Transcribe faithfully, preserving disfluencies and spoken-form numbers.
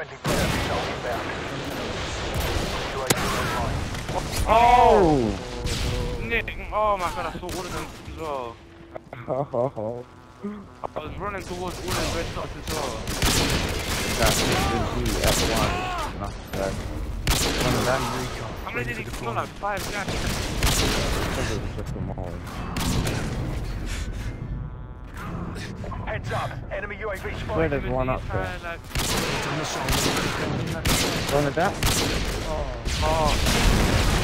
Friendly player missile inbound. U A V online. Oh! Nick, oh my god, I saw all of them as well. Oh. I was running towards all them red dots as well. Got F one. Not bad. One of them. How many did he kill? Like five guys. I think it was just them all. Heads up, enemy U A V Where spotted. there's one up there. Like, One of that? oh.